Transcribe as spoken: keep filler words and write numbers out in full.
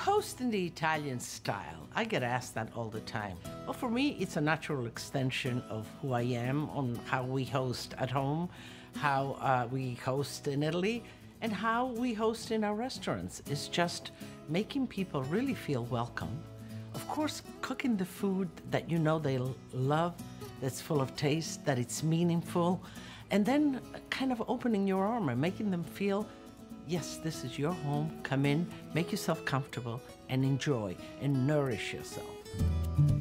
host in the Italian style? I get asked that all the time. Well, for me, it's a natural extension of who I am, on how we host at home, how uh, we host in Italy, and how we host in our restaurants. It's just making people really feel welcome. Of course, cooking the food that you know they love, that's full of taste, that it's meaningful, and then kind of opening your arm and making them feel, yes, this is your home. Come in, make yourself comfortable, and enjoy and nourish yourself.